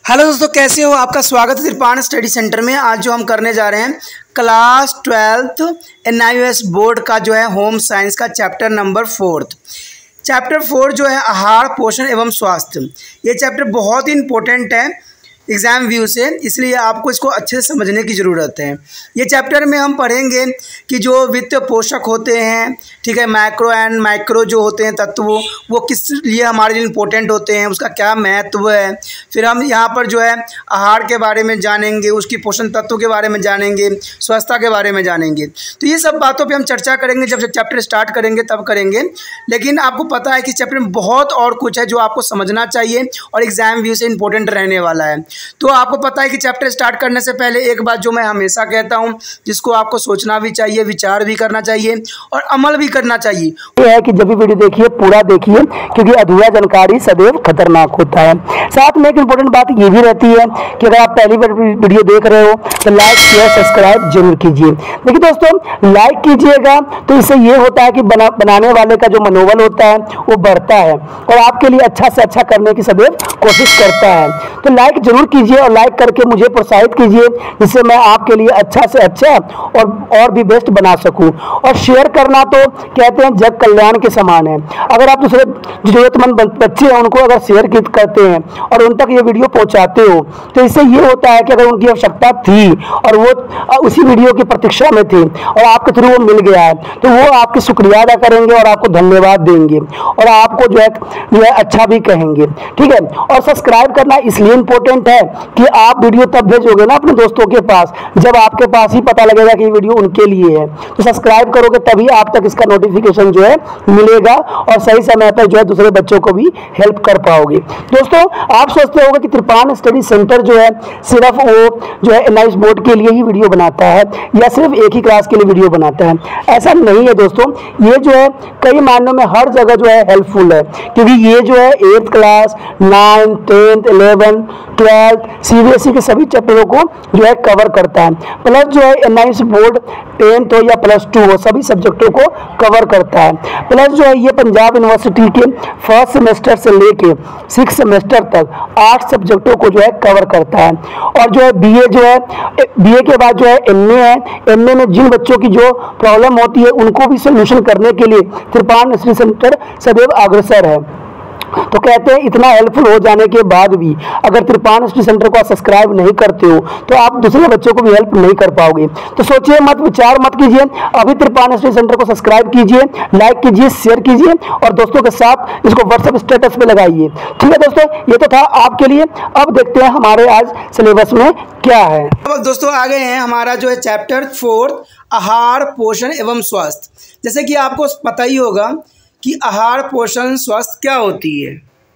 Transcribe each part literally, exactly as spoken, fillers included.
Hello दोस्तों, कैसे हो? आपका स्वागत है त्रिपाण स्टडी सेंटर में। आज जो हम करने जा रहे हैं class twelfth N I O S board का जो है होम साइंस का chapter number fourth. Chapter four जो है आहार, पोषण एवं स्वास्थ्य। ये चैप्टर बहुत ही इंपॉर्टेंट है एग्ज़ाम व्यू से, इसलिए आपको इसको अच्छे से समझने की ज़रूरत है। ये चैप्टर में हम पढ़ेंगे कि जो वित्त पोषक होते हैं, ठीक है, मैक्रो एंड माइक्रो जो होते हैं तत्व, वो किस लिए हमारे लिए इम्पोर्टेंट होते हैं, उसका क्या महत्व है। फिर हम यहाँ पर जो है आहार के बारे में जानेंगे, उसकी पोषण तत्व के बारे में जानेंगे, स्वच्छता के बारे में जानेंगे। तो ये सब बातों पर हम चर्चा करेंगे जब चैप्टर स्टार्ट करेंगे तब करेंगे। लेकिन आपको पता है कि चैप्टर में बहुत और कुछ है जो आपको समझना चाहिए और एग्ज़ाम व्यू से इम्पोर्टेंट रहने वाला है। तो आपको पता है कि चैप्टर स्टार्ट करने से पहले एक बात जो मैं हमेशा कहता हूं, जिसको आपको सोचना भी चाहिए, विचार भी करना चाहिए और अमल भी करना चाहिए, ये है कि जब भी वीडियो देखिए पूरा देखिए, क्योंकि अधूरा जानकारी सदैव खतरनाक होता है। साथ में एक इम्पोर्टेंट बात ये भी रहती है कि अगर आप पहली बार वीडियो देख रहे हो तो लाइक शेयर सब्सक्राइब जरूर कीजिए। देखिए दोस्तों, लाइक कीजिएगा तो इससे ये होता है कि बना, बनाने वाले का जो मनोबल होता है वो बढ़ता है और आपके लिए अच्छा से अच्छा करने की सदैव कोशिश करता है। तो लाइक जरूर कीजिए और लाइक करके मुझे प्रोत्साहित कीजिए, जिससे मैं आपके लिए अच्छा से अच्छा और और भी बेस्ट बना सकूं। और शेयर करना तो कहते हैं जग कल्याण के समान है। अगर आप दूसरे जरूरतमंद बच्चे हैं उनको अगर शेयर करते हैं और उन तक ये वीडियो पहुंचाते हो तो इससे ये होता है कि अगर उनकी आवश्यकता थी और वो उसी वीडियो की प्रतीक्षा में थे और आपके थ्रू वो मिल गया है तो वो आपकी शुक्रिया अदा करेंगे और आपको धन्यवाद देंगे और आपको जो है जो है अच्छा भी कहेंगे, ठीक है। और सब्सक्राइब करना इसलिए इम्पोर्टेंट है कि आप वीडियो तब भेजोगे ना अपने दोस्तों के पास जब आपके पास ही पता लगेगा कि वीडियो उनके लिए है। तो सब्सक्राइब करोगे तभी आप तक इसका नोटिफिकेशन जो है मिलेगा और सही समय पर जो है दूसरे बच्चों को भी हेल्प कर पाओगे। दोस्तों, आप सोचते होंगे कि त्रिपाण स्टडी सेंटर जो है सिर्फ वो जो है N I O S board के लिए ही वीडियो बनाता है या सिर्फ एक ही क्लास के लिए वीडियो बनाता है। ऐसा नहीं है दोस्तों, ये जो है कई मायनों में हर जगह जो है हेल्पफुल है, क्योंकि ये जो है eighth class, ninth, tenth, eleven, twelfth, C B S E के सभी चैप्टरों को जो है कवर करता है। प्लस जो है N I O S board tenth हो या प्लस टू हो सभी सब्जेक्टों को कवर करता है। प्लस जो है ये पंजाब यूनिवर्सिटी के फर्स्ट सेमेस्टर से लेके सिक्स सेमेस्टर तक आठ सब्जेक्टों को जो है कवर करता है। और जो है बी ए जो है बी ए के बाद जो है एम ए है। एम ए में जिन बच्चों की जो प्रॉब्लम होती है उनको भी सोल्यूशन करने के लिए त्रिपाण स्टडी सेंटर सदैव अग्रसर है। तो कहते हैं इतना हेल्पफुल हो जाने के बाद भी अगर त्रिपाण स्टडी सेंटर को आप सब्सक्राइब नहीं करते हो तो आप दूसरे बच्चों को भी हेल्प नहीं कर पाओगे। तो सोचिए मत, विचार मत कीजिए, अभी त्रिपाण स्टडी सेंटर को सब्सक्राइब कीजिए, लाइक कीजिए, शेयर कीजिए और दोस्तों के साथ इसको व्हाट्सएप स्टेटस पे लगाइए। ठीक है दोस्तों, ये तो था आपके लिए। अब देखते हैं हमारे आज सिलेबस में क्या है। अब दोस्तों आ गए हैं हमारा जो है चैप्टर फोर्थ, आहार, पोषण एवं स्वास्थ्य। जैसे कि आपको पता ही होगा कि आहार, पोषण, स्वास्थ्य क्या होती है।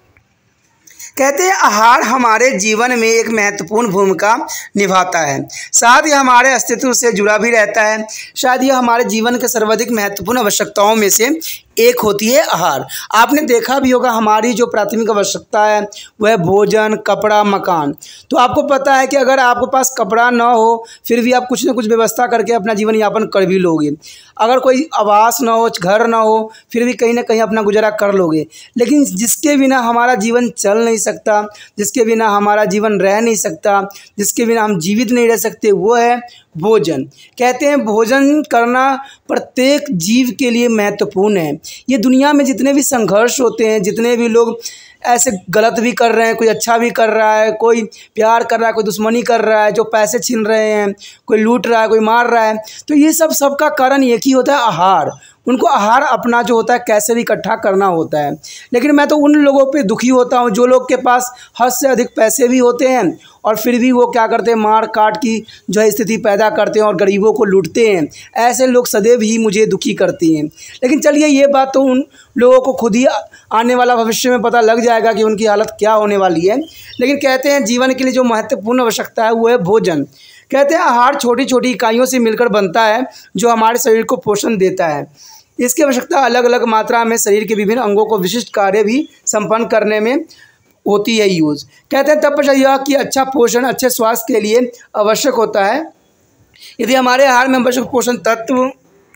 कहते हैं आहार हमारे जीवन में एक महत्वपूर्ण भूमिका निभाता है, साथ ही हमारे अस्तित्व से जुड़ा भी रहता है। शायद यह हमारे जीवन के सर्वाधिक महत्वपूर्ण आवश्यकताओं में से एक होती है आहार। आपने देखा भी होगा हमारी जो प्राथमिक आवश्यकता है वह भोजन, कपड़ा, मकान। तो आपको पता है कि अगर आपके पास कपड़ा ना हो फिर भी आप कुछ ना कुछ व्यवस्था करके अपना जीवन यापन कर भी लोगे। अगर कोई आवास ना हो, घर ना हो, फिर भी कहीं ना कहीं अपना गुजारा कर लोगे। लेकिन जिसके बिना हमारा जीवन चल नहीं सकता, जिसके बिना हमारा जीवन रह नहीं सकता, जिसके बिना हम जीवित नहीं रह सकते, वो है भोजन। कहते हैं भोजन करना प्रत्येक जीव के लिए महत्वपूर्ण है। ये दुनिया में जितने भी संघर्ष होते हैं, जितने भी लोग ऐसे गलत भी कर रहे हैं, कोई अच्छा भी कर रहा है, कोई प्यार कर रहा है, कोई दुश्मनी कर रहा है, जो पैसे छीन रहे हैं, कोई लूट रहा है, कोई मार रहा है, तो ये सब सबका कारण एक ही होता है, आहार। उनको आहार अपना जो होता है कैसे भी इकट्ठा करना होता है। लेकिन मैं तो उन लोगों पे दुखी होता हूँ जो लोग के पास हद से अधिक पैसे भी होते हैं और फिर भी वो क्या करते हैं, मार काट की जो है स्थिति पैदा करते हैं और गरीबों को लूटते हैं। ऐसे लोग सदैव ही मुझे दुखी करती हैं। लेकिन चलिए ये बात तो उन लोगों को खुद ही आने वाला भविष्य में पता लग जाएगा कि उनकी हालत क्या होने वाली है। लेकिन कहते हैं जीवन के लिए जो महत्वपूर्ण आवश्यकता है वो है भोजन। कहते हैं आहार छोटी छोटी इकाइयों से मिलकर बनता है जो हमारे शरीर को पोषण देता है। इसकी आवश्यकता अलग अलग मात्रा में शरीर के विभिन्न अंगों को विशिष्ट कार्य भी संपन्न करने में होती है यूज़। कहते हैं तब पता यह कि अच्छा पोषण अच्छे स्वास्थ्य के लिए आवश्यक होता है। यदि हमारे आहार में आवश्यक पोषण तत्व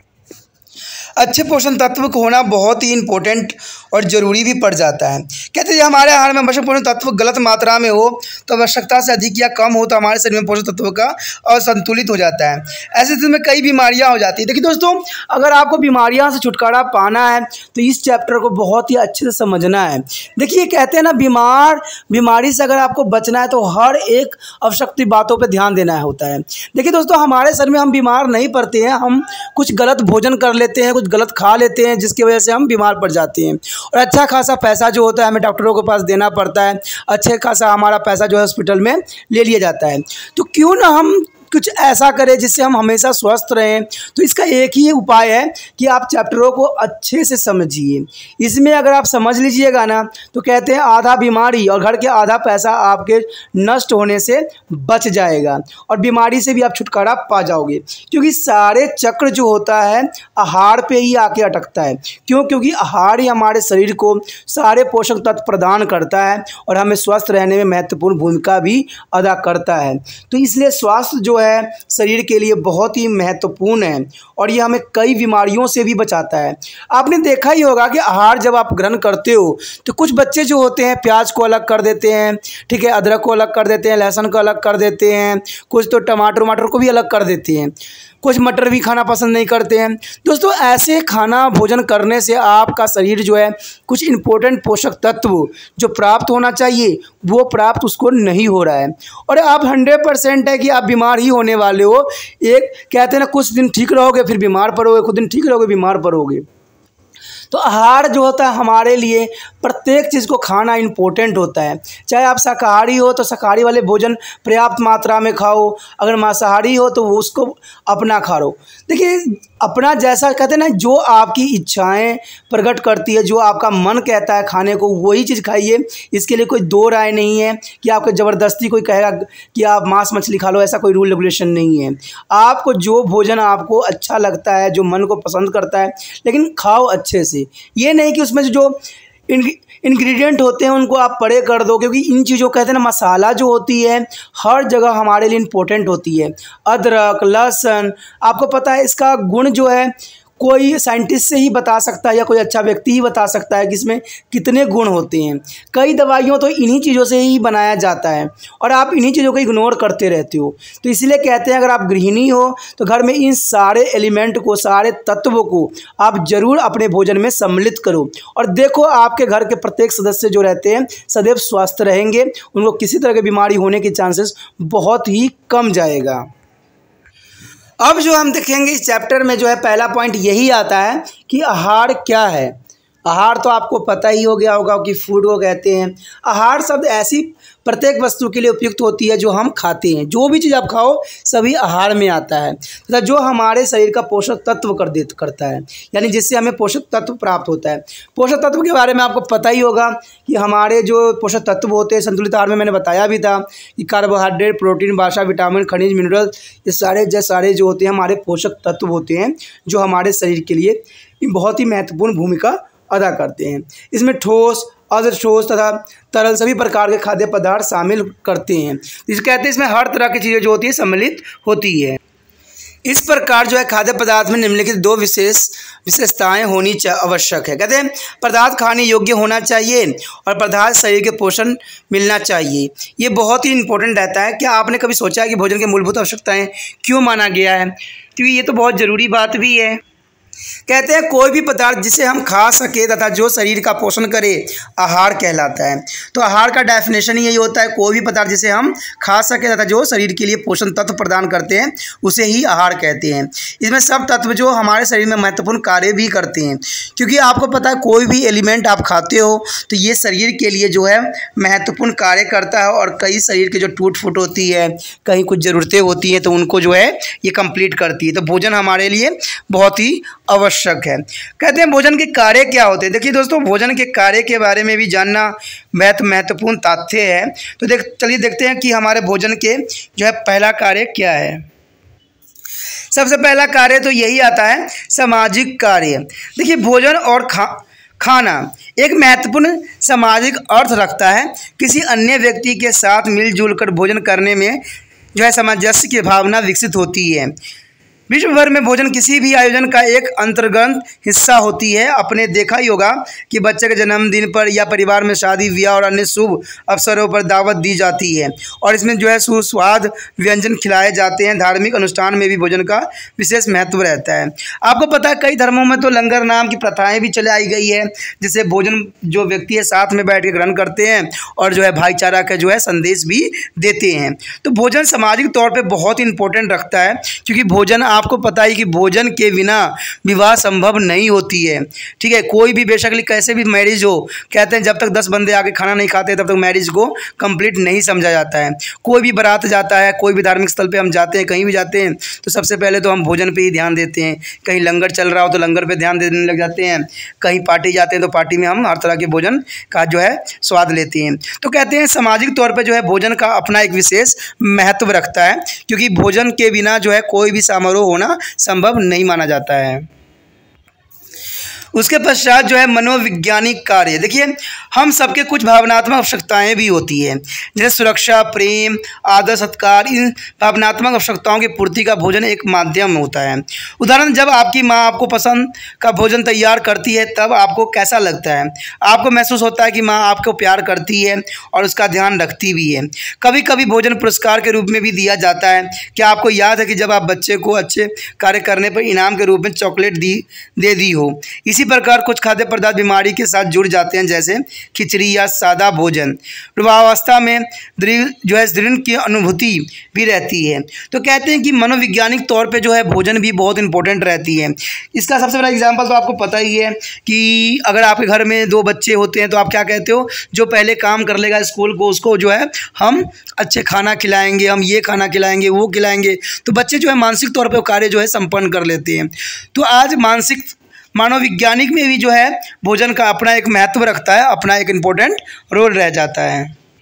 अच्छे पोषण तत्व को होना बहुत ही इंपॉर्टेंट और ज़रूरी भी पड़ जाता है। कहते हैं हमारे आहार में आवश्यक पोषण तत्व गलत मात्रा में हो तो आवश्यकता से अधिक या कम हो तो हमारे शरीर में पोषक तत्वों का असंतुलित हो जाता है। ऐसे स्थिति में कई बीमारियां हो जाती है। देखिए दोस्तों, अगर आपको बीमारियां से छुटकारा पाना है तो इस चैप्टर को बहुत ही अच्छे से समझना है। देखिए कहते हैं ना, बीमार बीमारी से अगर आपको बचना है तो हर एक आवश्यक बातों पर ध्यान देना होता है। देखिए दोस्तों, हमारे शरीर में हम बीमार नहीं पड़ते हैं, हम कुछ गलत भोजन कर लेते हैं, कुछ गलत खा लेते हैं, जिसकी वजह से हम बीमार पड़ जाते हैं और अच्छा खासा पैसा जो होता है हमें डॉक्टरों के पास देना पड़ता है, अच्छे खासा हमारा पैसा जो है हॉस्पिटल में ले लिया जाता है। तो क्यों ना हम कुछ ऐसा करें जिससे हम हमेशा स्वस्थ रहें। तो इसका एक ही उपाय है कि आप चैप्टरों को अच्छे से समझिए। इसमें अगर आप समझ लीजिएगा ना तो कहते हैं आधा बीमारी और घर के आधा पैसा आपके नष्ट होने से बच जाएगा और बीमारी से भी आप छुटकारा पा जाओगे, क्योंकि सारे चक्र जो होता है आहार पे ही आके अटकता है। क्यों? क्योंकि आहार ही हमारे शरीर को सारे पोषक तत्व प्रदान करता है और हमें स्वस्थ रहने में महत्वपूर्ण भूमिका भी अदा करता है। तो इसलिए स्वास्थ्य जो है शरीर के लिए बहुत ही महत्वपूर्ण है और ये हमें कई बीमारियों से भी बचाता है। आपने देखा ही होगा कि आहार जब आप ग्रहण करते हो तो कुछ बच्चे जो होते हैं प्याज को अलग कर देते हैं, ठीक है, अदरक को अलग कर देते हैं, लहसुन को अलग कर देते हैं, कुछ तो टमाटर टमाटर को भी अलग कर देते हैं, कुछ मटर भी खाना पसंद नहीं करते हैं। दोस्तों, ऐसे खाना भोजन करने से आपका शरीर जो है कुछ इम्पोर्टेंट पोषक तत्व जो प्राप्त होना चाहिए वो प्राप्त उसको नहीं हो रहा है और आप हंड्रेड परसेंट है कि आप बीमार ही होने वाले हो। एक कहते हैं ना, कुछ दिन ठीक रहोगे फिर बीमार पड़ोगे, कुछ दिन ठीक रहोगे बीमार पड़ोगे। तो आहार जो होता है हमारे लिए प्रत्येक चीज़ को खाना इम्पोर्टेंट होता है। चाहे आप शाकाहारी हो तो शाकाहारी वाले भोजन पर्याप्त मात्रा में खाओ, अगर मांसाहारी हो तो वो उसको अपना खा लो। देखिए, अपना जैसा कहते हैं ना, जो आपकी इच्छाएं प्रकट करती है, जो आपका मन कहता है खाने को वही चीज़ खाइए। इसके लिए कोई दो राय नहीं है कि आपको ज़बरदस्ती कोई कहेगा कि आप मांस मछली खा लो, ऐसा कोई रूल रेगुलेशन नहीं है। आपको जो भोजन आपको अच्छा लगता है, जो मन को पसंद करता है, लेकिन खाओ अच्छे से। ये नहीं कि उसमें जो इंग्रेडिएंट होते हैं उनको आप परे कर दो, क्योंकि इन चीज़ों कहते हैं ना, मसाला जो होती है हर जगह हमारे लिए इम्पोर्टेंट होती है। अदरक, लहसुन, आपको पता है इसका गुण जो है कोई साइंटिस्ट से ही बता सकता है या कोई अच्छा व्यक्ति ही बता सकता है कि इसमें कितने गुण होते हैं। कई दवाइयों तो इन्हीं चीज़ों से ही बनाया जाता है और आप इन्हीं चीज़ों को इग्नोर करते रहते हो। तो इसलिए कहते हैं अगर आप गृहिणी हो तो घर में इन सारे एलिमेंट को, सारे तत्वों को आप ज़रूर अपने भोजन में सम्मिलित करो और देखो आपके घर के प्रत्येक सदस्य जो रहते हैं सदैव स्वस्थ रहेंगे, उनको किसी तरह की बीमारी होने के चांसेस बहुत ही कम जाएगा। अब जो हम देखेंगे इस चैप्टर में जो है पहला पॉइंट यही आता है कि आहार क्या है। आहार तो आपको पता ही हो गया होगा कि फूड को कहते हैं। आहार शब्द ऐसी प्रत्येक वस्तु के लिए उपयुक्त होती है जो हम खाते हैं। जो भी चीज़ आप खाओ सभी आहार में आता है तथा जो हमारे शरीर का पोषक तत्व कर दे करता है, यानी जिससे हमें पोषक तत्व प्राप्त होता है। पोषक तत्व के बारे में आपको पता ही होगा कि हमारे जो पोषक तत्व होते हैं संतुलित आहार में मैंने बताया भी था कि कार्बोहाइड्रेट, प्रोटीन, वसा, विटामिन, खनिज, मिनरल, ये सारे जो सारे जो होते हैं हमारे पोषक तत्व होते हैं जो हमारे शरीर के लिए बहुत ही महत्वपूर्ण भूमिका अदा करते हैं। इसमें ठोस, अर्ध ठोस तथा तरल सभी प्रकार के खाद्य पदार्थ शामिल करते हैं। जिसे कहते हैं इसमें हर तरह की चीज़ें जो होती है सम्मिलित होती है। इस प्रकार जो है खाद्य पदार्थ में निम्नलिखित दो विशेष विशेषताएं होनी आवश्यक है। कहते हैं पदार्थ खाने योग्य होना चाहिए और पदार्थ शरीर के पोषण मिलना चाहिए। ये बहुत ही इंपॉर्टेंट रहता है। क्या आपने कभी सोचा है कि भोजन की मूलभूत आवश्यकताएं क्यों माना गया है? क्योंकि ये तो बहुत ज़रूरी बात भी है। कहते हैं कोई भी पदार्थ जिसे हम खा सके तथा जो शरीर का पोषण करे आहार कहलाता है। तो आहार का डेफिनेशन यही होता है, कोई भी पदार्थ जिसे हम खा सके तथा जो शरीर के लिए पोषण तत्व प्रदान करते हैं उसे ही आहार कहते हैं। इसमें सब तत्व जो हमारे शरीर में महत्वपूर्ण कार्य भी करते हैं, क्योंकि आपको पता है कोई भी एलिमेंट आप खाते हो तो ये शरीर के लिए जो है महत्वपूर्ण कार्य करता है और कई शरीर के जो टूट फूट होती है, कहीं कुछ ज़रूरतें होती हैं तो उनको जो है ये कंप्लीट करती है। तो भोजन हमारे लिए बहुत ही आवश्यक है। कहते हैं भोजन के कार्य क्या होते हैं। देखिए दोस्तों, भोजन के कार्य के बारे में भी जानना बहुत महत्वपूर्ण तथ्य है। तो देख चलिए देखते हैं कि हमारे भोजन के जो है पहला कार्य क्या है। सबसे पहला कार्य तो यही आता है सामाजिक कार्य। देखिए भोजन और खा खाना एक महत्वपूर्ण सामाजिक अर्थ रखता है। किसी अन्य व्यक्ति के साथ मिलजुल कर भोजन करने में जो है सामंजस्य की भावना विकसित होती है। विश्व भर में भोजन किसी भी आयोजन का एक अंतर्गत हिस्सा होती है। आपने देखा ही होगा कि बच्चे के जन्मदिन पर या परिवार में शादी ब्याह और अन्य शुभ अवसरों पर दावत दी जाती है और इसमें जो है सुस्वाद व्यंजन खिलाए जाते हैं। धार्मिक अनुष्ठान में भी भोजन का विशेष महत्व रहता है। आपको पता है कई धर्मों में तो लंगर नाम की प्रथाएं भी चले आई गई है, जिससे भोजन जो व्यक्ति है साथ में बैठ के ग्रहण करते हैं और जो है भाईचारा का जो है संदेश भी देते हैं। तो भोजन सामाजिक तौर पर बहुत इंपॉर्टेंट रखता है, क्योंकि भोजन आपको पता है कि भोजन के बिना विवाह संभव नहीं होती है। ठीक है, कोई भी बेशक कैसे भी मैरिज हो, कहते हैं जब तक दस बंदे आके खाना नहीं खाते तब तक मैरिज को कंप्लीट नहीं समझा जाता है। कोई भी बारात जाता है, कोई भी धार्मिक स्थल पे हम जाते हैं, कहीं भी जाते हैं तो सबसे पहले तो हम भोजन पे ही ध्यान देते हैं। कहीं लंगर चल रहा हो तो लंगर पे ध्यान देने लग जाते हैं, कहीं पार्टी जाते हैं तो पार्टी में हम हर तरह के भोजन का जो है स्वाद लेते हैं। तो कहते हैं सामाजिक तौर पर जो है भोजन का अपना एक विशेष महत्व रखता है, क्योंकि भोजन के बिना जो है कोई भी समारोह होना संभव नहीं माना जाता है। उसके पश्चात जो है मनोवैज्ञानिक कार्य। देखिए, हम सबके कुछ भावनात्मक आवश्यकताएं भी होती है, जैसे सुरक्षा, प्रेम, आदर, सत्कार। इन भावनात्मक आवश्यकताओं की पूर्ति का भोजन एक माध्यम होता है। उदाहरण, जब आपकी माँ आपको पसंद का भोजन तैयार करती है तब आपको कैसा लगता है? आपको महसूस होता है कि माँ आपको प्यार करती है और उसका ध्यान रखती भी है। कभी कभी भोजन पुरस्कार के रूप में भी दिया जाता है। क्या आपको याद है कि जब आप बच्चे को अच्छे कार्य करने पर इनाम के रूप में चॉकलेट दी दे दी हो? इसी प्रकार कुछ खाद्य पदार्थ बीमारी के साथ जुड़ जाते हैं, जैसे खिचड़ी या सादा भोजन। प्रभावावस्था में दृढ़ जो है दृढ़ की अनुभूति भी रहती है। तो कहते हैं कि मनोवैज्ञानिक तौर पे जो है भोजन भी बहुत इंपॉर्टेंट रहती है। इसका सबसे बड़ा एग्जांपल तो आपको पता ही है कि अगर आपके घर में दो बच्चे होते हैं तो आप क्या कहते हो? जो पहले काम कर लेगा स्कूल को, उसको जो है हम अच्छे खाना खिलाएंगे, हम ये खाना खिलाएंगे, वो खिलाएंगे। तो बच्चे जो है मानसिक तौर पर कार्य जो है संपन्न कर लेते हैं। तो आज मानसिक मानवविज्ञानिक में भी जो है भोजन का अपना एक महत्व रखता है, अपना एक इम्पोर्टेंट रोल रह जाता है।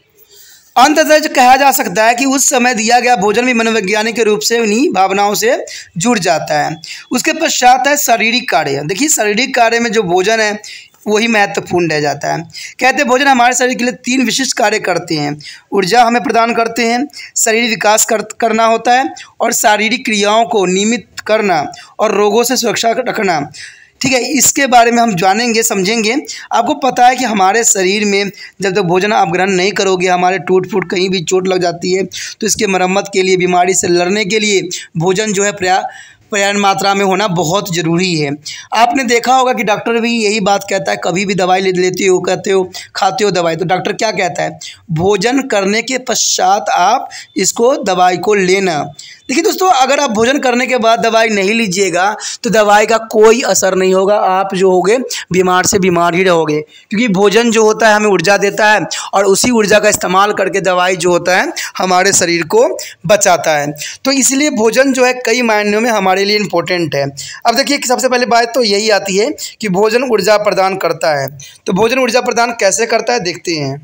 अंततः जो कहा जा सकता है कि उस समय दिया गया भोजन भी मनोवैज्ञानिक के रूप से उन्हीं भावनाओं से जुड़ जाता है। उसके पश्चात है शारीरिक कार्य। देखिए, शारीरिक कार्य में जो भोजन है वही महत्वपूर्ण रह जाता है। कहते हैं भोजन हमारे शरीर के लिए तीन विशिष्ट कार्य करते हैं। ऊर्जा हमें प्रदान करते हैं, शरीर विकास कर, करना होता है और शारीरिक क्रियाओं को नियमित करना और रोगों से सुरक्षा रखना। ठीक है, इसके बारे में हम जानेंगे, समझेंगे। आपको पता है कि हमारे शरीर में जब तक भोजन आप ग्रहण नहीं करोगे, हमारे टूट फूट कहीं भी चोट लग जाती है, तो इसके मरम्मत के लिए, बीमारी से लड़ने के लिए भोजन जो है पर्याप्त पर्याप्त मात्रा में होना बहुत ज़रूरी है। आपने देखा होगा कि डॉक्टर भी यही बात कहता है, कभी भी दवाई ले लेते हो, कहते हो खाते हो दवाई, तो डॉक्टर क्या कहता है? भोजन करने के पश्चात आप इसको दवाई को लेना। देखिए दोस्तों, अगर आप भोजन करने के बाद दवाई नहीं लीजिएगा तो दवाई का कोई असर नहीं होगा, आप जो होगे बीमार से बीमार ही रहोगे, क्योंकि भोजन जो होता है हमें ऊर्जा देता है और उसी ऊर्जा का इस्तेमाल करके दवाई जो होता है हमारे शरीर को बचाता है। तो इसलिए भोजन जो है कई मायनों में हमारे लिए इम्पोर्टेंट है। अब देखिए, सबसे पहले बात तो यही आती है कि भोजन ऊर्जा प्रदान करता है। तो भोजन ऊर्जा प्रदान कैसे करता है देखते हैं।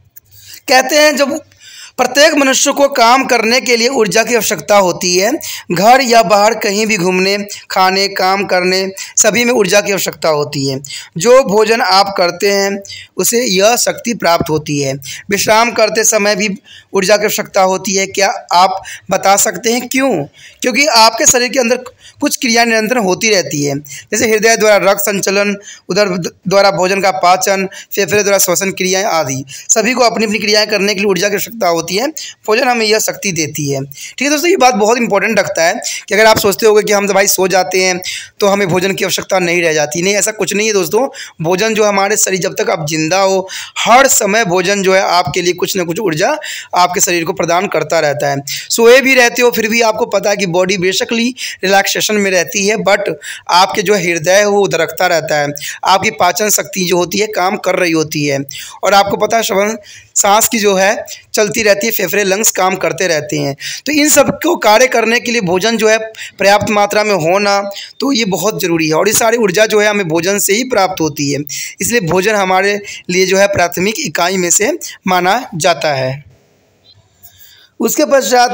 कहते हैं जब प्रत्येक मनुष्य को काम करने के लिए ऊर्जा की आवश्यकता होती है। घर या बाहर कहीं भी घूमने, खाने, काम करने, सभी में ऊर्जा की आवश्यकता होती है। जो भोजन आप करते हैं उसे यह शक्ति प्राप्त होती है। विश्राम करते समय भी ऊर्जा की आवश्यकता होती है। क्या आप बता सकते हैं क्यों? क्योंकि आपके शरीर के अंदर कुछ क्रिया निरंतर होती रहती है, जैसे हृदय द्वारा रक्त संचलन, उदर द्वारा भोजन का पाचन, फेफड़े द्वारा श्वसन क्रियाएं आदि। सभी को अपनी अपनी क्रियाएं करने के लिए ऊर्जा की आवश्यकता होती है। भोजन हमें यह शक्ति देती है। ठीक है दोस्तों, ये बात बहुत इंपॉर्टेंट रखता है कि अगर आप सोचते होगे कि हम तो भाई सो जाते हैं तो हमें भोजन की आवश्यकता नहीं रह जाती, नहीं, ऐसा कुछ नहीं है दोस्तों। भोजन जो हमारे शरीर, जब तक आप जिंदा हो, हर समय भोजन जो है आपके लिए कुछ ना कुछ ऊर्जा आपके शरीर को प्रदान करता रहता है। सोए भी रहते हो फिर भी आपको पता है कि बॉडी बेशकली रिलैक्सेशन में रहती है, बट आपके जो हृदय है वो धड़कता रहता है, आपकी पाचन शक्ति जो होती है काम कर रही होती है, और आपको पता है श्वसन सांस की जो है चलती रहती है, फेफड़े लंग्स काम करते रहते हैं। तो इन सब को कार्य करने के लिए भोजन जो है पर्याप्त मात्रा में होना तो ये बहुत ज़रूरी है, और ये सारी ऊर्जा जो है हमें भोजन से ही प्राप्त होती है। इसलिए भोजन हमारे लिए जो है प्राथमिक इकाई में से माना जाता है। उसके पश्चात है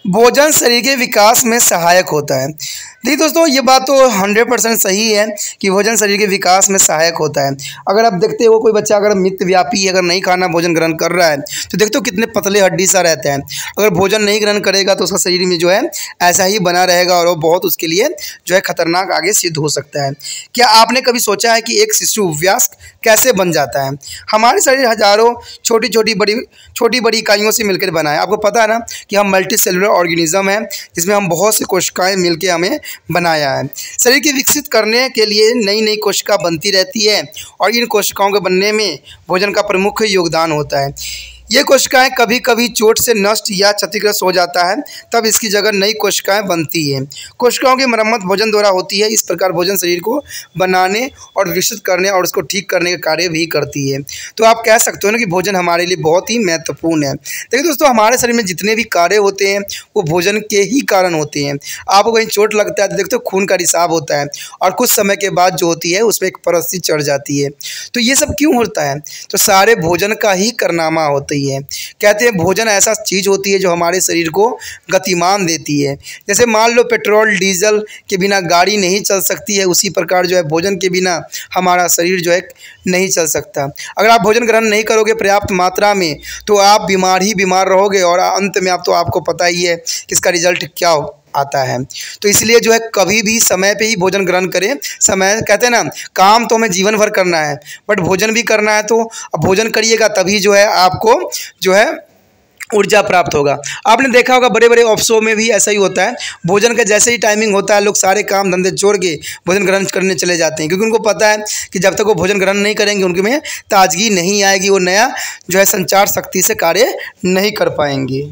भोजन शरीर के विकास में सहायक होता है। देखिए दोस्तों, ये बात तो हंड्रेड परसेंट सही है कि भोजन शरीर के विकास में सहायक होता है। अगर आप देखते हो कोई बच्चा अगर मितव्यापी अगर नहीं खाना भोजन ग्रहण कर रहा है तो देखते हो कितने पतले हड्डी सा रहते हैं। अगर भोजन नहीं ग्रहण करेगा तो उसका शरीर में जो है ऐसा ही बना रहेगा और वो बहुत उसके लिए जो है खतरनाक आगे सिद्ध हो सकता है। क्या आपने कभी सोचा है कि एक शिशु वयस्क कैसे बन जाता है? हमारे शरीर हजारों छोटी छोटी बड़ी छोटी बड़ी इकाइयों से मिलकर बना है। आपको पता है ना कि हम मल्टी सेलुलर ऑर्गेनिज्म है, जिसमें हम बहुत सी कोशिकाएं मिलकर हमें बनाया है। शरीर के विकसित करने के लिए नई नई कोशिका बनती रहती है और इन कोशिकाओं के बनने में भोजन का प्रमुख योगदान होता है। ये कोशिकाएं कभी कभी चोट से नष्ट या क्षतिग्रस्त हो जाता है, तब इसकी जगह नई कोशिकाएं बनती हैं। कोशिकाओं की मरम्मत भोजन द्वारा होती है। इस प्रकार भोजन शरीर को बनाने और विकसित करने और उसको ठीक करने का कार्य भी करती है। तो आप कह सकते हो ना कि भोजन हमारे लिए बहुत ही महत्वपूर्ण है। देखिए दोस्तों, हमारे शरीर में जितने भी कार्य होते हैं वो भोजन के ही कारण होते हैं। आपको कहीं चोट लगता है तो देखते हो खून का रिसाव होता है और कुछ समय के बाद जो होती है उसमें एक परत सी चढ़ जाती है। तो ये सब क्यों होता है? तो सारे भोजन का ही कारनामा होता है। है कहते हैं भोजन ऐसा चीज़ होती है जो हमारे शरीर को गतिमान देती है। जैसे मान लो पेट्रोल डीजल के बिना गाड़ी नहीं चल सकती है, उसी प्रकार जो है भोजन के बिना हमारा शरीर जो है नहीं चल सकता। अगर आप भोजन ग्रहण नहीं करोगे पर्याप्त मात्रा में तो आप बीमार ही बीमार रहोगे और अंत में आप तो आपको पता ही है कि इसका रिजल्ट क्या आता है। तो इसलिए जो है कभी भी समय पे ही भोजन ग्रहण करें। समय कहते हैं ना, काम तो हमें जीवन भर करना है बट भोजन भी करना है, तो अब भोजन करिएगा तभी जो है आपको जो है ऊर्जा प्राप्त होगा। आपने देखा होगा बड़े बड़े ऑफिसों में भी ऐसा ही होता है। भोजन का जैसे ही टाइमिंग होता है लोग सारे काम धंधे छोड़ के भोजन ग्रहण करने चले जाते हैं, क्योंकि उनको पता है कि जब तक वो भोजन ग्रहण नहीं करेंगे उनके में ताजगी नहीं आएगी, वो नया जो है संचार शक्ति से कार्य नहीं कर पाएंगे।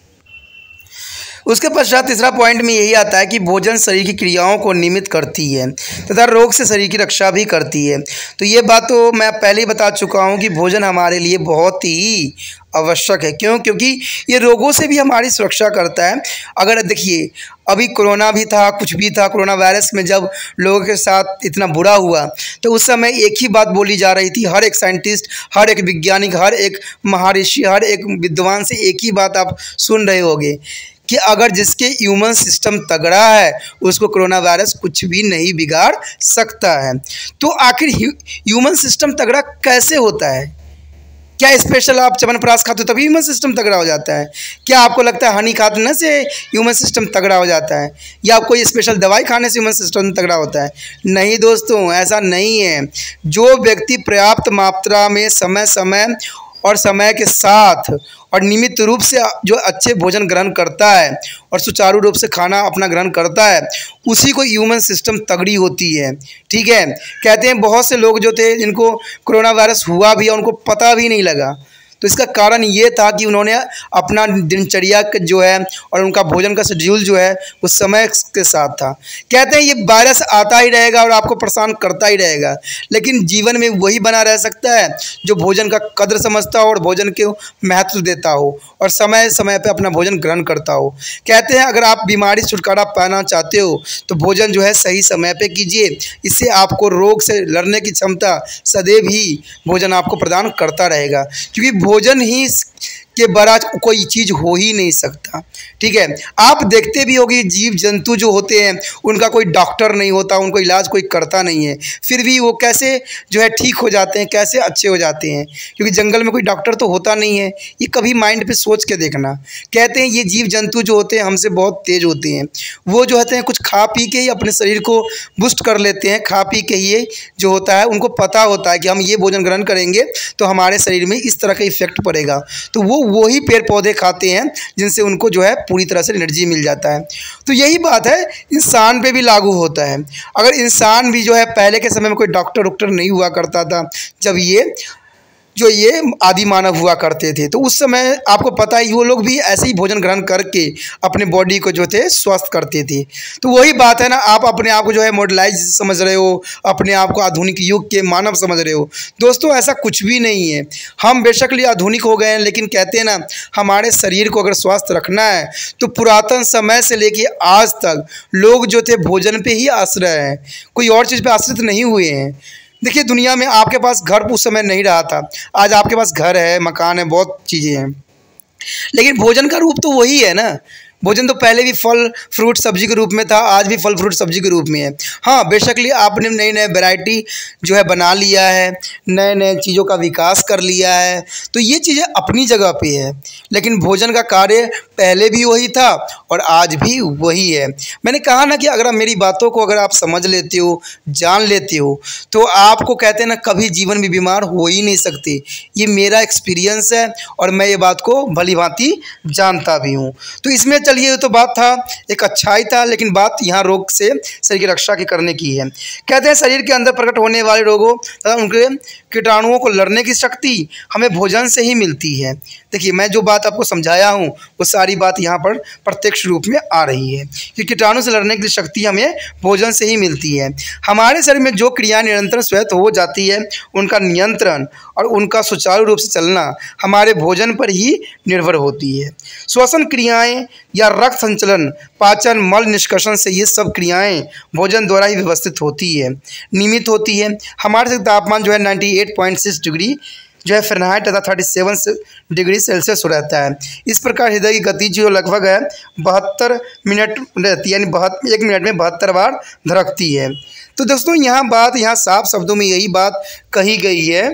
उसके पश्चात तीसरा पॉइंट में यही आता है कि भोजन शरीर की क्रियाओं को नियमित करती है तथा रोग से शरीर की रक्षा भी करती है। तो ये बात तो मैं पहले ही बता चुका हूँ कि भोजन हमारे लिए बहुत ही आवश्यक है। क्यों? क्योंकि ये रोगों से भी हमारी सुरक्षा करता है। अगर देखिए अभी कोरोना भी था, कुछ भी था, कोरोना वायरस में जब लोगों के साथ इतना बुरा हुआ तो उस समय एक ही बात बोली जा रही थी। हर एक साइंटिस्ट, हर एक वैज्ञानिक, हर एक महर्षि, हर एक विद्वान से एक ही बात आप सुन रहे होंगे कि अगर जिसके ह्यूमन सिस्टम तगड़ा है उसको कोरोना वायरस कुछ भी नहीं बिगाड़ सकता है। तो आखिर ह्यूमन सिस्टम तगड़ा कैसे होता है? क्या स्पेशल आप च्यवनप्राश खाते हो तभी ह्यूमन सिस्टम तगड़ा हो जाता है? क्या आपको लगता है हनी खाने से ह्यूमन सिस्टम तगड़ा हो जाता है, या कोई स्पेशल दवाई खाने से ह्यूमन सिस्टम तगड़ा होता है? नहीं दोस्तों, ऐसा नहीं है। जो व्यक्ति पर्याप्त मात्रा में समय समय और समय के साथ और नियमित रूप से जो अच्छे भोजन ग्रहण करता है और सुचारू रूप से खाना अपना ग्रहण करता है उसी को ह्यूमन सिस्टम तगड़ी होती है। ठीक है, कहते हैं बहुत से लोग जो थे जिनको कोरोना वायरस हुआ भी है उनको पता भी नहीं लगा। तो इसका कारण ये था कि उन्होंने अपना दिनचर्या जो है और उनका भोजन का शेड्यूल जो है वो समय के साथ था। कहते हैं ये वायरस आता ही रहेगा और आपको परेशान करता ही रहेगा, लेकिन जीवन में वही बना रह सकता है जो भोजन का कद्र समझता हो और भोजन के महत्व देता हो और समय समय पर अपना भोजन ग्रहण करता हो। कहते हैं अगर आप बीमारी से छुटकारा पाना चाहते हो तो भोजन जो है सही समय पर कीजिए। इससे आपको रोग से लड़ने की क्षमता सदैव ही भोजन आपको प्रदान करता रहेगा, क्योंकि भोजन ही के बड़ा कोई चीज़ हो ही नहीं सकता। ठीक है, आप देखते भी होगी जीव जंतु जो होते हैं उनका कोई डॉक्टर नहीं होता, उनको इलाज कोई करता नहीं है, फिर भी वो कैसे जो है ठीक हो जाते हैं, कैसे अच्छे हो जाते हैं? क्योंकि जंगल में कोई डॉक्टर तो होता नहीं है। ये कभी माइंड पे सोच के देखना। कहते हैं ये जीव जंतु जो होते हैं हमसे बहुत तेज होते हैं। वो जो होते हैं कुछ खा पी के ही अपने शरीर को बुस्ट कर लेते हैं। खा पी के ही जो होता है उनको पता होता है कि हम ये भोजन ग्रहण करेंगे तो हमारे शरीर में इस तरह का इफेक्ट पड़ेगा, तो वो वही पेड़ पौधे खाते हैं जिनसे उनको जो है पूरी तरह से एनर्जी मिल जाता है। तो यही बात है इंसान पे भी लागू होता है। अगर इंसान भी जो है पहले के समय में कोई डॉक्टर डॉक्टर नहीं हुआ करता था, जब ये जो ये आदि मानव हुआ करते थे, तो उस समय आपको पता है वो लोग भी ऐसे ही भोजन ग्रहण करके अपने बॉडी को जो थे स्वस्थ करते थे। तो वही बात है ना, आप अपने आप को जो है मॉडर्नाइज समझ रहे हो, अपने आप को आधुनिक युग के मानव समझ रहे हो। दोस्तों ऐसा कुछ भी नहीं है। हम बेशक लिए आधुनिक हो गए हैं, लेकिन कहते हैं ना हमारे शरीर को अगर स्वस्थ रखना है तो पुरातन समय से लेके आज तक लोग जो थे भोजन पे ही आश्रय हैं, कोई और चीज़ पे आश्रित नहीं हुए हैं। देखिए दुनिया में आपके पास घर उस समय नहीं रहा था, आज आपके पास घर है, मकान है, बहुत चीज़ें हैं, लेकिन भोजन का रूप तो वही है ना। भोजन तो पहले भी फल फ्रूट सब्जी के रूप में था, आज भी फल फ्रूट सब्जी के रूप में है। हाँ, बेशकली आपने नई नई वैरायटी जो है बना लिया है, नए नए चीज़ों का विकास कर लिया है, तो ये चीज़ें अपनी जगह पे है, लेकिन भोजन का कार्य पहले भी वही था और आज भी वही है। मैंने कहा ना कि अगर आप मेरी बातों को अगर आप समझ लेते हो, जान लेते हो, तो आपको कहते हैं ना कभी जीवन में बीमार हो ही नहीं सकते। ये मेरा एक्सपीरियंस है और मैं ये बात को भली भांति जानता भी हूँ। तो इसमें चलिए, तो बात था एक अच्छाई था, लेकिन बात यहाँ रोग से शरीर की रक्षा की करने की है। कहते हैं शरीर के अंदर प्रकट होने वाले रोगों तथा उनके कीटाणुओं को लड़ने की शक्ति हमें भोजन से ही मिलती है। देखिए, मैं जो बात आपको समझाया हूँ वो सारी बात यहाँ पर प्रत्यक्ष रूप में आ रही है कि कीटाणु से लड़ने की शक्ति हमें भोजन से ही मिलती है। हमारे शरीर में जो क्रियाएं निरंतर स्वतः हो जाती है, उनका नियंत्रण और उनका सुचारू रूप से चलना हमारे भोजन पर ही निर्भर होती है। श्वसन क्रियाएं या रक्त संचलन, पाचन, मल निष्कर्षण से ये सब क्रियाएं भोजन द्वारा ही व्यवस्थित होती है, नियमित होती है। हमारे तापमान जो है अट्ठानवे पॉइंट छह डिग्री जो है फ़ारेनहाइट तथा सैंतीस डिग्री सेल्सियस रहता है। इस प्रकार हृदय की गति जो लगभग है बहत्तर मिनट रहती है, यानी बहत्तर एक मिनट में बहत्तर बार धड़कती है। तो दोस्तों, यहाँ बात यहाँ साफ शब्दों में यही बात कही गई है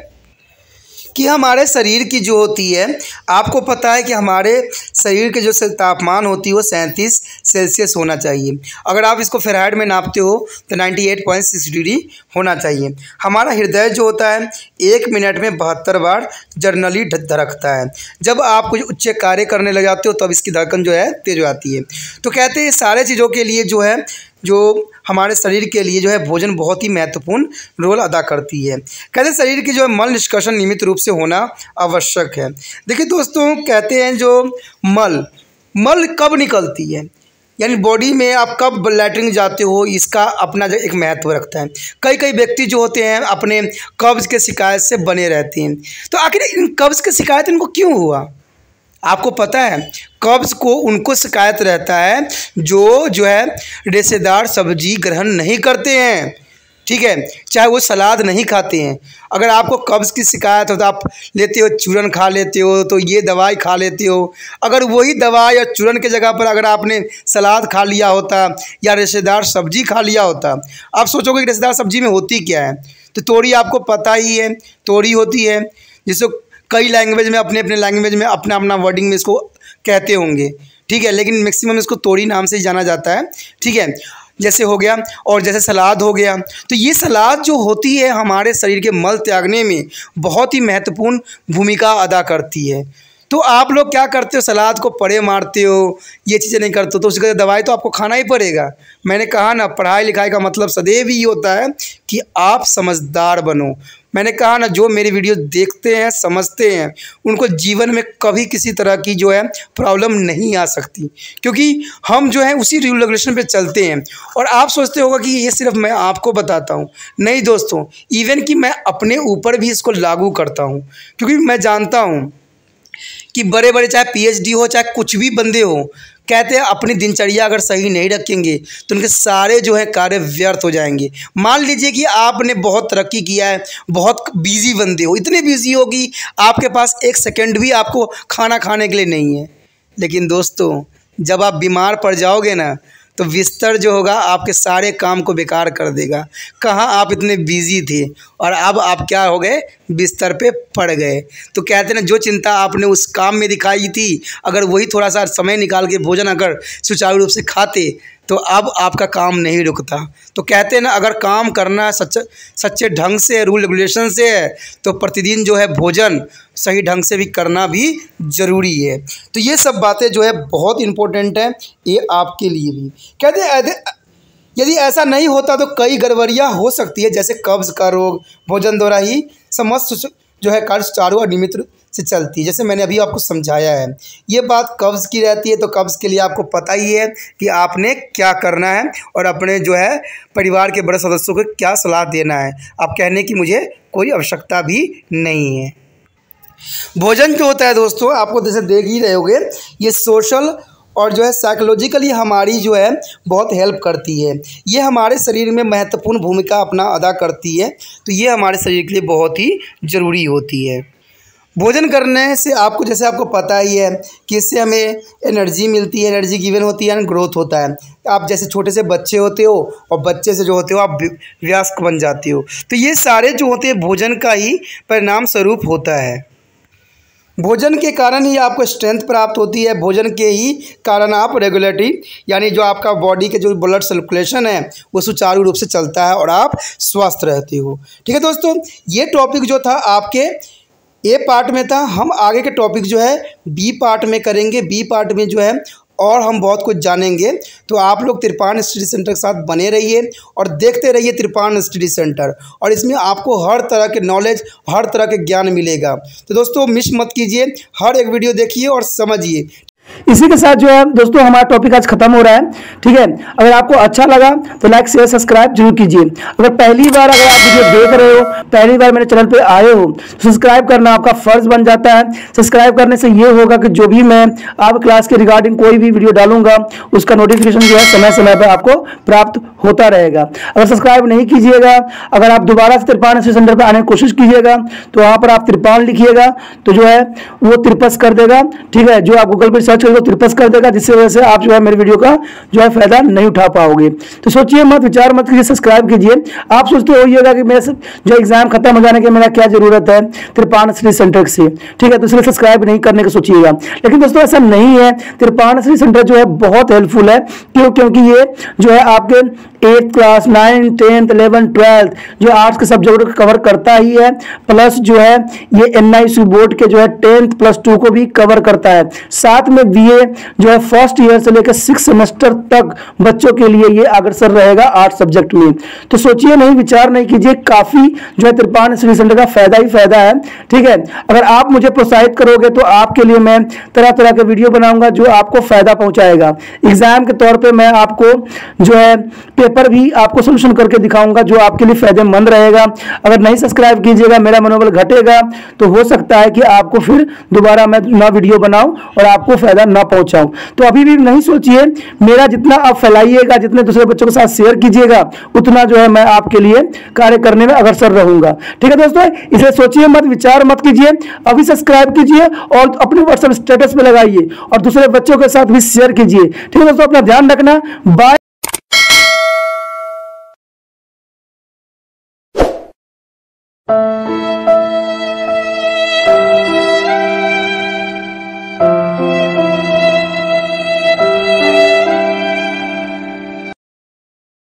कि हमारे शरीर की जो होती है, आपको पता है कि हमारे शरीर के जो तापमान होती है वो सैंतीस सेल्सियस होना चाहिए। अगर आप इसको फ़ारेनहाइट में नापते हो तो अट्ठानवे पॉइंट छह डिग्री होना चाहिए। हमारा हृदय जो होता है एक मिनट में बहत्तर बार जनरली धड़कता है। जब आप कुछ उच्च कार्य करने लग जाते हो तब इसकी धड़कन जो है तेज हो जाती है। तो कहते हैं सारे चीज़ों के लिए जो है, जो हमारे शरीर के लिए जो है भोजन बहुत ही महत्वपूर्ण रोल अदा करती है। कहते हैं शरीर की जो है मल निष्कर्षण नियमित रूप से होना आवश्यक है। देखिए दोस्तों, कहते हैं जो मल मल कब निकलती है, यानी बॉडी में आप कब लैट्रिन जाते हो, इसका अपना जो एक महत्व रखता है। कई कई व्यक्ति जो होते हैं अपने कब्ज़ के शिकायत से बने रहते हैं। तो आखिर इन कब्ज़ की शिकायत इनको क्यों हुआ? आपको पता है, कब्ज़ को उनको शिकायत रहता है जो जो है रेशेदार सब्जी ग्रहण नहीं करते हैं, ठीक है, चाहे वो सलाद नहीं खाते हैं। अगर आपको कब्ज़ की शिकायत हो तो आप लेते हो चूरन खा लेते हो, तो ये दवाई खा लेते हो। अगर वही दवाई या चूरन की जगह पर अगर आपने सलाद खा लिया होता या रेशेदार सब्जी खा लिया होता, आप सोचोगे कि रेशेदार सब्जी में होती क्या है। तो तोरी आपको पता ही है, तोरी होती है, जिसको कई लैंग्वेज में अपने अपने लैंग्वेज में अपना अपना वर्डिंग में इसको कहते होंगे, ठीक है, लेकिन मैक्सिमम इसको तोरी नाम से ही जाना जाता है, ठीक है। जैसे हो गया, और जैसे सलाद हो गया, तो ये सलाद जो होती है हमारे शरीर के मल त्यागने में बहुत ही महत्वपूर्ण भूमिका अदा करती है। तो आप लोग क्या करते हो, सलाद को पड़े मारते हो, ये चीज़ें नहीं करते हो, तो उसकी दवाई तो आपको खाना ही पड़ेगा। मैंने कहा ना, पढ़ाई लिखाई का मतलब सदैव ही होता है कि आप समझदार बनो। मैंने कहा ना, जो मेरी वीडियो देखते हैं, समझते हैं, उनको जीवन में कभी किसी तरह की जो है प्रॉब्लम नहीं आ सकती, क्योंकि हम जो है उसी रूल रेगुलेशन पे चलते हैं। और आप सोचते होगा कि ये सिर्फ मैं आपको बताता हूँ, नहीं दोस्तों, इवन कि मैं अपने ऊपर भी इसको लागू करता हूँ, क्योंकि मैं जानता हूँ कि बड़े बड़े चाहे पीएचडी हो, चाहे कुछ भी बंदे हो, कहते हैं अपनी दिनचर्या अगर सही नहीं रखेंगे तो उनके सारे जो है कार्य व्यर्थ हो जाएंगे। मान लीजिए कि आपने बहुत तरक्की किया है, बहुत बिजी बंदे हो, इतने बिजी हो कि आपके पास एक सेकंड भी आपको खाना खाने के लिए नहीं है। लेकिन दोस्तों, जब आप बीमार पड़ जाओगे ना, तो बिस्तर जो होगा आपके सारे काम को बेकार कर देगा। कहाँ आप इतने बिजी थे और अब आप क्या हो गए, बिस्तर पे पड़ गए। तो कहते हैं ना, जो चिंता आपने उस काम में दिखाई थी, अगर वही थोड़ा सा समय निकाल के भोजन अगर सुचारू रूप से खाते तो अब आपका काम नहीं रुकता। तो कहते हैं ना, अगर काम करना सच्चे सच्चे ढंग से, रूल रेगुलेशन से है, तो प्रतिदिन जो है भोजन सही ढंग से भी करना भी ज़रूरी है। तो ये सब बातें जो है बहुत इम्पोर्टेंट है, ये आपके लिए भी। कहते हैं यदि ऐसा नहीं होता तो कई गड़बड़ियाँ हो सकती है, जैसे कब्ज़ का रोग भोजन द्वारा ही समस्त जो है कार्य सुचारू और नियमित से चलती है। जैसे मैंने अभी आपको समझाया है, ये बात कब्ज़ की रहती है। तो कब्ज़ के लिए आपको पता ही है कि आपने क्या करना है और अपने जो है परिवार के बड़े सदस्यों को क्या सलाह देना है। आप कहने की मुझे कोई आवश्यकता भी नहीं है। भोजन जो होता है दोस्तों, आपको जैसे देख ही रहे होगे, ये सोशल और जो है साइकोलॉजिकली हमारी जो है बहुत हेल्प करती है। ये हमारे शरीर में महत्वपूर्ण भूमिका अपना अदा करती है। तो ये हमारे शरीर के लिए बहुत ही ज़रूरी होती है। भोजन करने से आपको, जैसे आपको पता ही है कि इससे हमें एनर्जी मिलती है, एनर्जी गिवन होती है, ग्रोथ होता है। आप जैसे छोटे से बच्चे होते हो और बच्चे से जो होते हो आप वयस्क बन जाते हो, तो ये सारे जो होते हैं भोजन का ही परिणाम स्वरूप होता है। भोजन के कारण ही आपको स्ट्रेंथ प्राप्त होती है, भोजन के ही कारण आप रेगुलेटरी यानी जो आपका बॉडी के जो ब्लड सर्कुलेशन है वो सुचारू रूप से चलता है और आप स्वस्थ रहते हो। ठीक है दोस्तों, ये टॉपिक जो था आपके ए पार्ट में था। हम आगे के टॉपिक जो है बी पार्ट में करेंगे। बी पार्ट में जो है और हम बहुत कुछ जानेंगे, तो आप लोग त्रिपाण स्टडी सेंटर के साथ बने रहिए और देखते रहिए त्रिपाण स्टडी सेंटर, और इसमें आपको हर तरह के नॉलेज, हर तरह के ज्ञान मिलेगा। तो दोस्तों मिस मत कीजिए, हर एक वीडियो देखिए और समझिए। इसी के साथ जो है दोस्तों हमारा टॉपिक आज खत्म हो रहा है। ठीक है, अगर आपको अच्छा लगा तो लाइक शेयर सब्सक्राइब जरूर कीजिए। अगर पहली बार अगर आप वीडियो देख रहे हो, पहली बार मेरे चैनल पे आए हो, तो सब्सक्राइब करना आपका फर्ज बन जाता है। सब्सक्राइब करने से ये होगा कि जो भी मैं आप क्लास के रिगार्डिंग कोई भी वीडियो डालूंगा उसका नोटिफिकेशन जो है समय समय पर आपको प्राप्त होता रहेगा। अगर सब्सक्राइब नहीं कीजिएगा, अगर आप दोबारा से त्रिपाण स्टडी सेंटर पर आने की कोशिश कीजिएगा तो वहाँ पर आप त्रिपाण लिखिएगा तो जो है वो त्रिपस कर देगा। ठीक है, जो आप गूगल पर सर्च करेंगे तो त्रिपस कर देगा, जिससे वजह से आप जो है मेरे वीडियो का जो है फायदा नहीं उठा पाओगे। तो सोचिए मत, विचार मत कीजिए, सब्सक्राइब कीजिए। आप सोचते होइएगा कि मेरे जो एग्जाम खत्म हो जाने के मेरा क्या जरूरत है त्रिपाण स्टडी सेंटर से। ठीक है, तो इसलिए सब्सक्राइब नहीं करने का सोचिएगा, लेकिन दोस्तों ऐसा नहीं है। त्रिपाण स्टडी सेंटर जो है बहुत हेल्पफुल है। क्यों? क्योंकि ये जो है आपके eighth class, ninth, tenth, eleven, twelfth जो आर्ट्स के सब्जेक्ट को कवर करता ही है, प्लस जो है ये एन आई सी बोर्ड के जो है टेंथ प्लस टू को भी कवर करता है। साथ में बीए जो है फर्स्ट ईयर से लेकर सिक्स सेमेस्टर तक बच्चों के लिए ये अग्रसर रहेगा आर्ट सब्जेक्ट में। तो सोचिए नहीं, विचार नहीं कीजिए, काफी जो है त्रिपाण स्टडी सेंटर का फायदा ही फायदा है। ठीक है, अगर आप मुझे प्रोत्साहित करोगे तो आपके लिए मैं तरह तरह के वीडियो बनाऊंगा जो आपको फायदा पहुंचाएगा। एग्जाम के तौर पर मैं आपको जो है पेपर भी आपको सोल्यूशन करके दिखाऊंगा जो आपके लिए फायदेमंद रहेगा। अगर नहीं सब्सक्राइब कीजिएगा, मेरा मनोबल घटेगा, तो हो सकता है कि आपको फिर दोबारा मैं ना वीडियो बनाऊं और आपको फायदा ना पहुंचाऊं। तो अभी भी नहीं सोचिए, मेरा जितना आप फैलाइएगा, जितने दूसरे बच्चों के साथ शेयर कीजिएगा, उतना जो है मैं आपके लिए कार्य करने में अग्रसर रहूंगा। ठीक है दोस्तों, इसलिए सोचिए मत, विचार मत कीजिए, अभी सब्सक्राइब कीजिए और अपने व्हाट्सएप स्टेटस पे लगाइए और दूसरे बच्चों के साथ भी शेयर कीजिए। ठीक है दोस्तों, अपना ध्यान रखना। बाय।